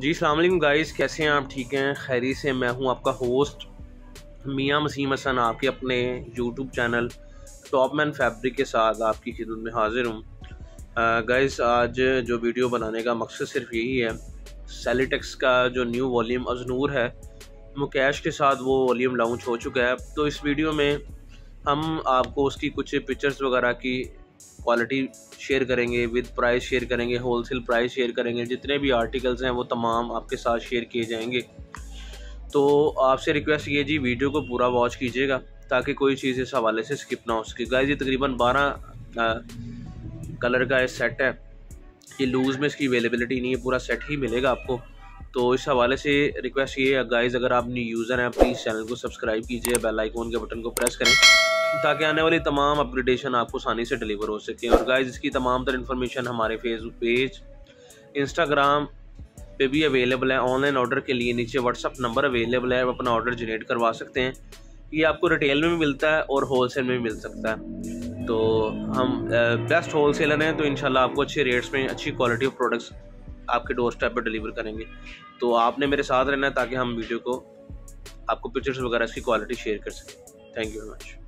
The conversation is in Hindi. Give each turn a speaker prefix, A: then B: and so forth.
A: जी अस्सलाम वालेकुम गाइस, कैसे हैं आप? ठीक हैं, खैरी से? मैं हूं आपका होस्ट मियां मसीम हसन, आपके अपने यूट्यूब चैनल टॉपमैन फैब्रिक के साथ आपकी खिदमत में हाजिर हूं। गाइस, आज जो वीडियो बनाने का मकसद सिर्फ यही है, सेलिटेक्स का जो न्यू वॉल्यूम अजनूर है, मुकेश के साथ वो वॉल्यूम लॉन्च हो चुका है। तो इस वीडियो में हम आपको उसकी कुछ पिक्चर्स वगैरह की क्वालिटी शेयर करेंगे, विद प्राइस शेयर करेंगे, होलसेल प्राइस शेयर करेंगे, जितने भी आर्टिकल्स हैं वो तमाम आपके साथ शेयर किए जाएंगे। तो आपसे रिक्वेस्ट ये जी, वीडियो को पूरा वॉच कीजिएगा ताकि कोई चीज़ इस हवाले से स्किप ना हो सके। गाइस, ये तकरीबन 12 कलर का सेट है। ये लूज़ में इसकी अवेलेबिलिटी नहीं है, पूरा सेट ही मिलेगा आपको। तो इस हवाले से रिक्वेस्ट ये है गाइस, अगर आप न्यू यूज़र हैं प्लीज़ चैनल को सब्सक्राइब कीजिए, बेल आइकॉन के बटन को प्रेस करें ताकि आने वाली तमाम अपग्रेडेशन आपको आसानी से डिलीवर हो सके। और गाइस, इसकी तमाम तर इन्फॉर्मेशन हमारे फेसबुक पेज, इंस्टाग्राम पे भी अवेलेबल है। ऑनलाइन ऑर्डर के लिए नीचे व्हाट्सअप नंबर अवेलेबल है, आप अपना ऑर्डर जनरेट करवा सकते हैं। ये आपको रिटेल में भी मिलता है और होलसेल में भी मिल सकता है। तो हम बेस्ट होलसेलर हैं, तो इंशाल्लाह आपको अच्छे रेट्स में अच्छी क्वालिटी ऑफ प्रोडक्ट्स आपके डोर स्टेप पर डिलीवर करेंगे। तो आपने मेरे साथ रहना है ताकि हम वीडियो को आपको पिक्चर्स वगैरह इसकी क्वालिटी शेयर कर सकें। Thank you very much.